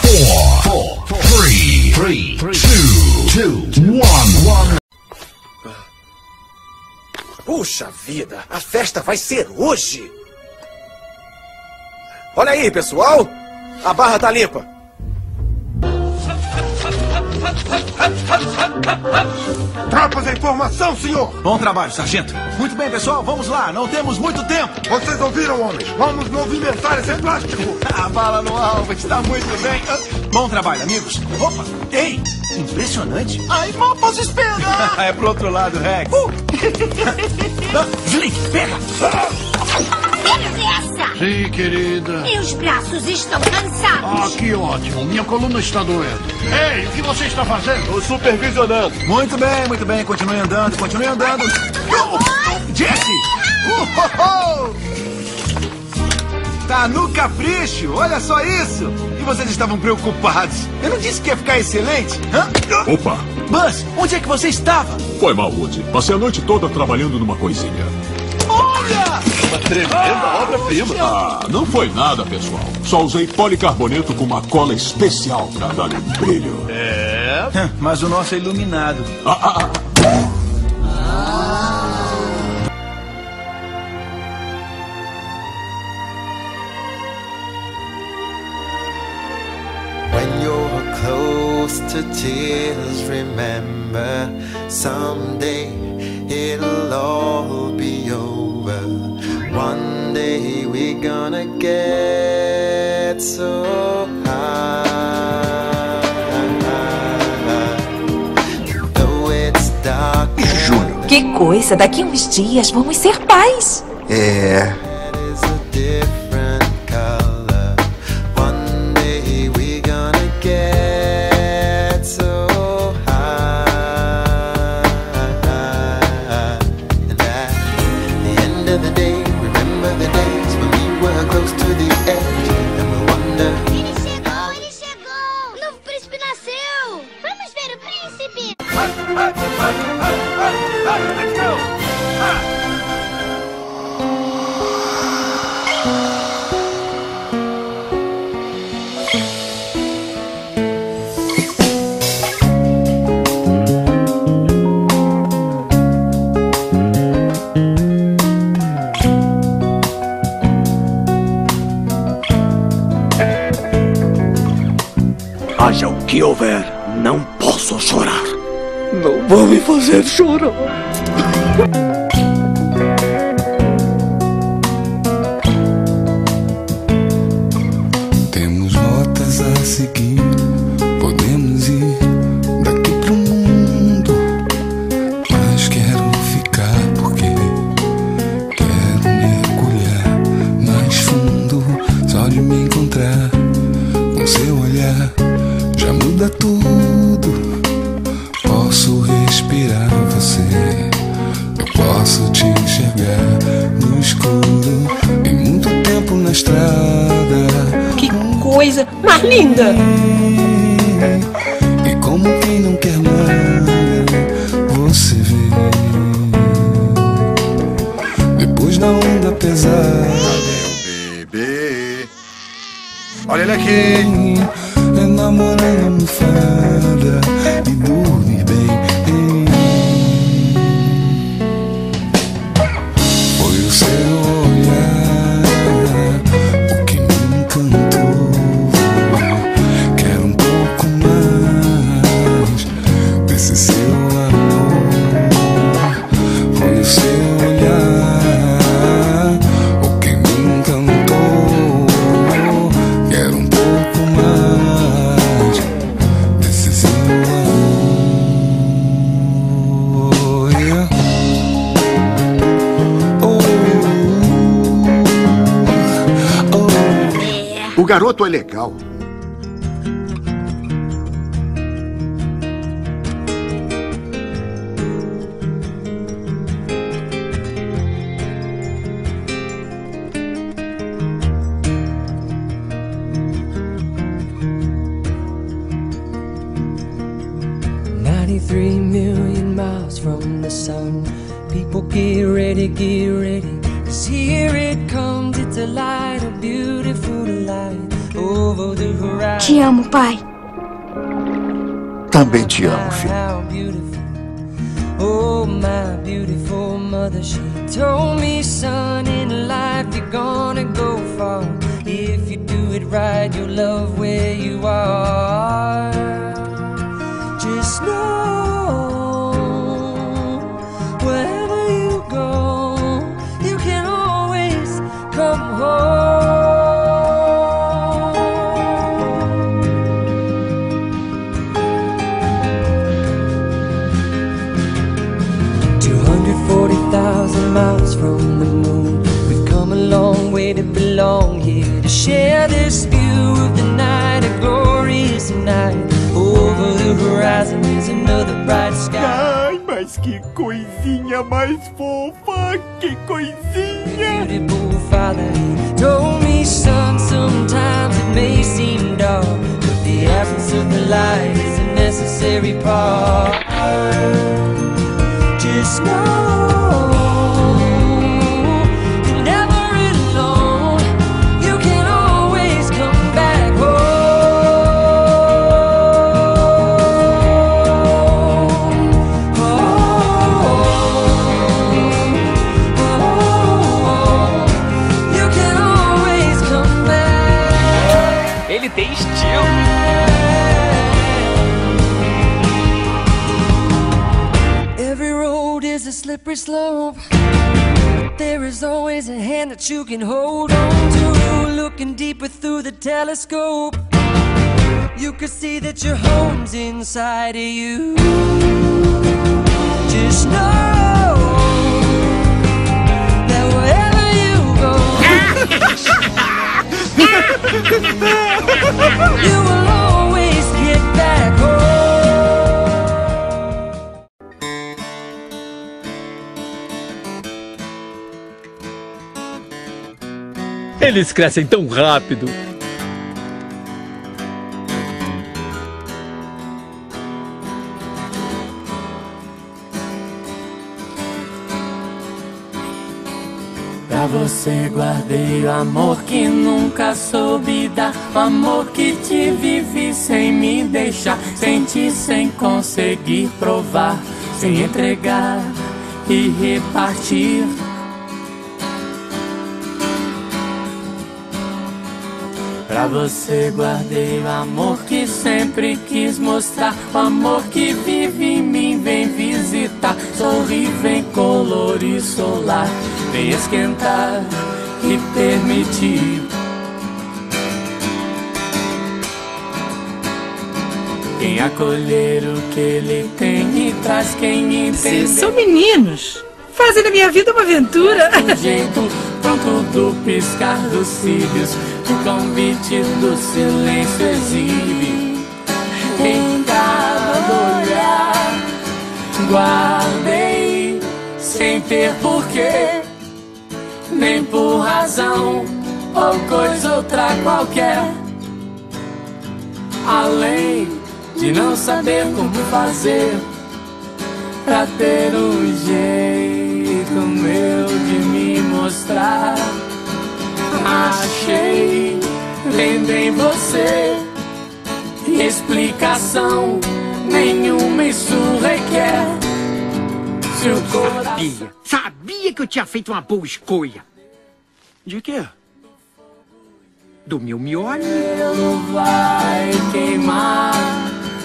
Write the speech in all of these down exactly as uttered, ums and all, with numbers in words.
four, four, three, three, two, two, one. Puxa vida, a festa vai ser hoje. Olha aí, pessoal. A barra tá limpa. Tropas em formação, senhor! Bom trabalho, sargento. Muito bem, pessoal, vamos lá. Não temos muito tempo. Vocês ouviram, homens? Vamos movimentar esse plástico. A bala no alvo está muito bem. Bom trabalho, amigos. Opa, ei, impressionante. Ai, mal posso esperar. É pro outro lado, Rex. Uh. Slick, pega. Menos essa! Sim, querida. Meus braços estão cansados. Ah, que ótimo. Minha coluna está doendo. Ei, o que você está fazendo? Estou supervisionando. Muito bem, muito bem. Continue andando, continue andando. Oh, Jesse! Uh, oh, oh. Tá no capricho, olha só isso. E vocês estavam preocupados. Eu não disse que ia ficar excelente? Hã? Opa! Buzz, onde é que você estava? Foi mal, Woody. Passei a noite toda trabalhando numa coisinha. Olha! Uma tremenda obra-prima. Ah, não foi nada, pessoal. Só usei policarboneto com uma cola especial pra dar um brilho. É? Mas o nosso é iluminado. Ah, ah, ah. When you're close to tears, remember someday it'll all be over. One day we're gonna get so high. Though it's dark. Júlio. Que coisa, daqui a uns dias vamos ser pais. É. Haja o que houver, não posso chorar. Não vão me fazer chorar. Temos rotas a seguir, podemos ir daqui pro mundo, mas quero ficar porque quero mergulhar mais fundo. Só de me encontrar com seu olhar já muda tudo. Posso respirar você, eu posso te enxergar no escuro. Em muito tempo na estrada, que coisa mais linda! E como quem não quer nada, você vê. Depois da onda pesada, Meu bebê. Olha ele aqui. é namorar na almofada e dormir bem. Foi o seu olhar o que me encantou. Quero um pouco mais desse seu amor. Foi o seu olhar o que me encantou. Quero um pouco mais desse seu amor. Yeah. O garoto é legal. ninety-three million miles from the sun. People get ready, get ready, 'cause here it comes. It's a light, a beautiful light. over the horizon. Te amo, pai. Também te amo, filho. How beautiful. Oh, my beautiful mother, she told me, son, in life you're gonna go far. If you do it right, you'll love where you are. Just know, wherever you go, you can always come home. forty thousand miles from the moon, we've come a long way to belong here, to share this view of the night, a glorious night. Over the horizon is another bright sky. Ai, mas que coisinha mais fofa, que coisinha. Beautiful father, he told me, son, sometimes it may seem dark, but the absence of the light is a necessary part. Just know you're never alone. You can always come back home. Oh, oh, oh, you can always come back. Ele tem estilo. Is a slippery slope. There is always a hand that you can hold on to. Looking deeper through the telescope, you can see that your home's inside of you. Just know that wherever you go, you will always get back home. Eles crescem tão rápido. Pra você guardei o amor que nunca soube dar, o amor que te vive sem me deixar, senti sem conseguir provar, sem entregar e repartir. Pra você guardei o amor que sempre quis mostrar, o amor que vive em mim, vem visitar, sorri, vem colorir solar, vem esquentar e permitir. Quem acolher o que ele tem e traz quem entender. Vocês são meninos, fazem da minha vida uma aventura. Um jeito pronto do piscar dos cílios, o convite do silêncio exibe. Em cada olhar guardei, sem ter porquê, nem por razão ou coisa outra qualquer, além de não saber como fazer pra ter um jeito meu de me mostrar. Achei vendo em você explicação nenhuma, isso requer. Se o coração... Sabia, sabia que eu tinha feito uma boa escolha. De quê? Do meu miolho. Vai queimar.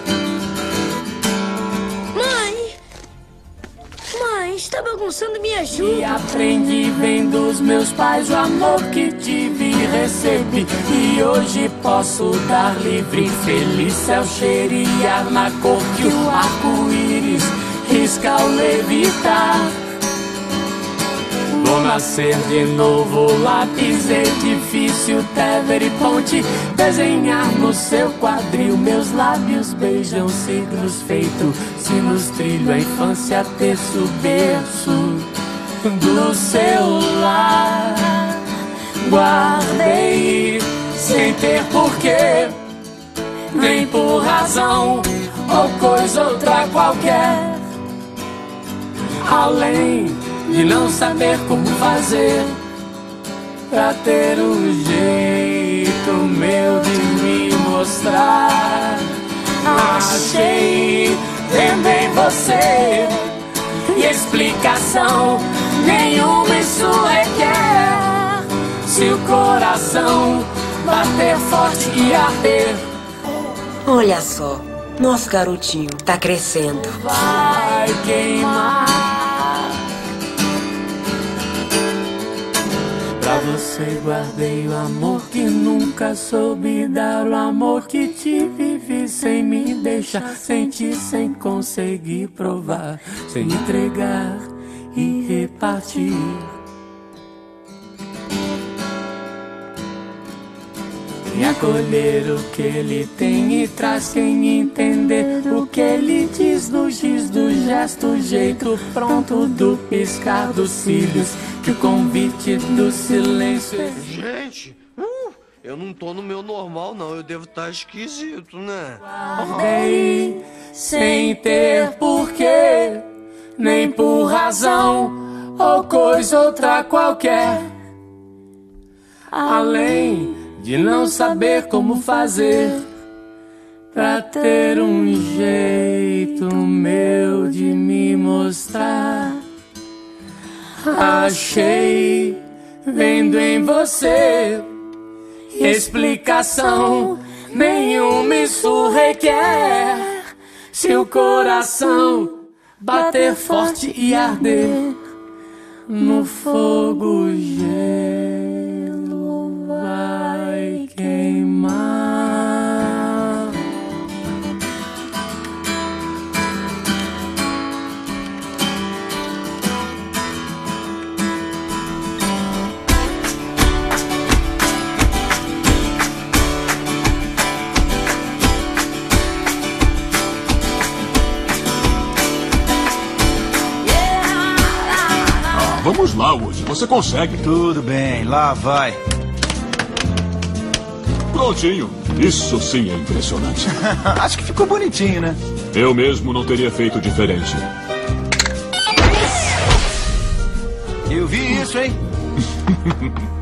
Está bagunçando minha ajuda. E aprendi bem dos meus pais o amor que tive e recebi, e hoje posso dar livre, feliz céu cheirar na cor que o arco-íris risca ao levitar. Vou nascer de novo, lápis, edifício, Tever e ponte, desenhar no seu quadril, meus lábios beijam signos feito sinos, trilho a infância, terço, berço do seu lar. Guardei sem ter porquê, nem por razão ou coisa outra qualquer, além de não saber como fazer pra ter um jeito jeito meu de me mostrar. Achei vendo em você e explicação nenhuma isso requer. Se o coração bater forte e arder. Olha só, nosso garotinho tá crescendo. Vai queimar. Pra você guardei o amor que nunca soube dar, o amor que te vivi sem me deixar sentir, sem conseguir provar, sem entregar e repartir. E acolher o que ele tem e traz quem entender o que ele diz no giz do gesto, jeito pronto do piscar dos cílios, que o convite do silêncio é... Gente, uh, eu não tô no meu normal não, eu devo estar esquisito, né? Guardei sem ter porquê, nem por razão ou coisa outra qualquer, além de não saber como fazer pra ter um jeito meu de me mostrar. Achei vendo em você explicação nenhuma isso requer. Se o coração bater forte e arder no fogo gelo vai queimar. Ah, vamos lá, Woody. Você consegue. Tudo bem, lá vai. Prontinho. Isso sim é impressionante. Acho que ficou bonitinho, né? Eu mesmo não teria feito diferente. Eu vi isso, hein?